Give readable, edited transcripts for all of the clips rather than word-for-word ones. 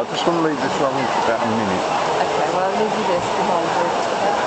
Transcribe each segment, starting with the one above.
just want to leave this rolling for about a minute. Okay, well I'll leave you this to hold it.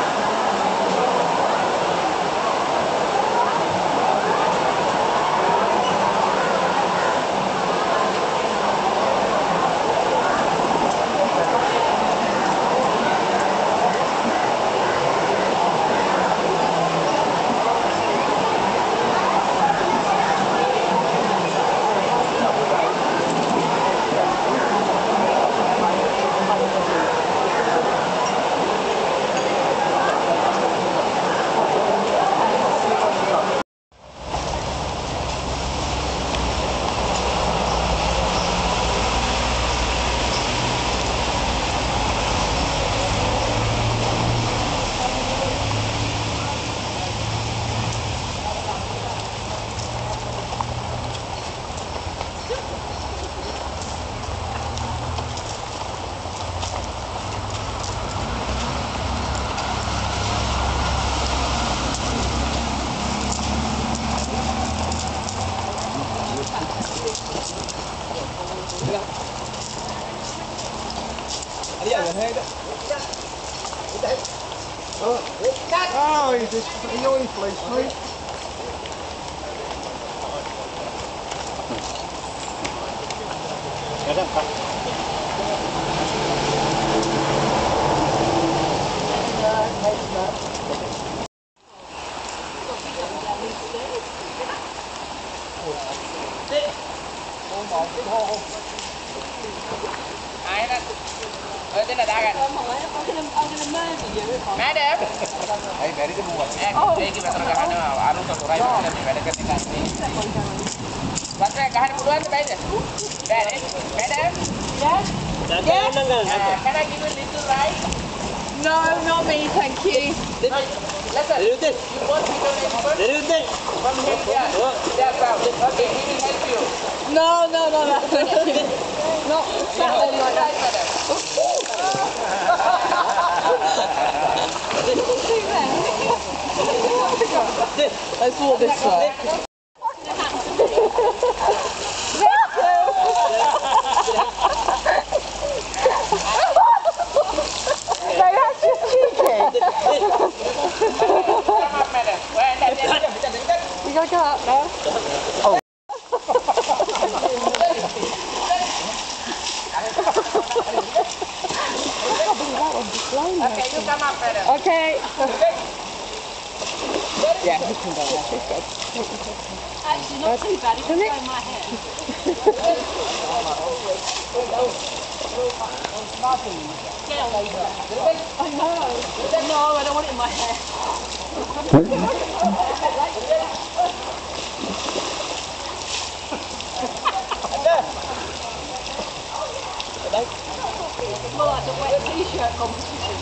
Oh, he's just annoying police, mate. Tên là Đa kìa. Mẹ đẹp. Hey, very good one. Hey, kita terkena anu satu rai macam ni, ada ketika ni. Baca kahar buruan tu baik je. Baik, madam. Yes. Yes. Can I give you a little ride? No, not me, thank you. Listen, you want to go next? From here, yeah, crowd. Okay, he will help you. No. Not something like that. Let's walk this way. That's just cheeky. You gotta go up now. Oh. Okay, you come up, madam. Okay. Yeah. Actually, not too bad. It can go in my hair. I know. No, I don't want it in my hair. More like a wet t-shirt competition.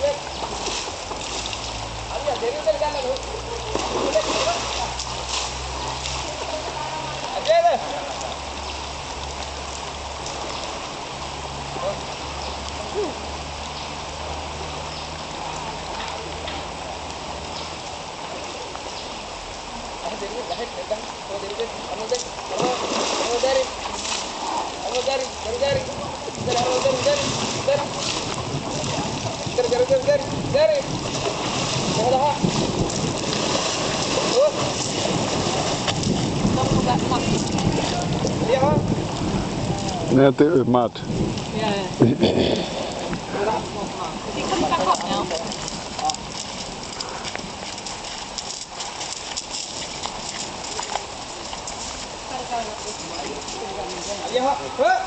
Now do it with mud. Yeah. Well, that's not mud. Is it coming back up now? Instead of going up this way, it's going to go in there.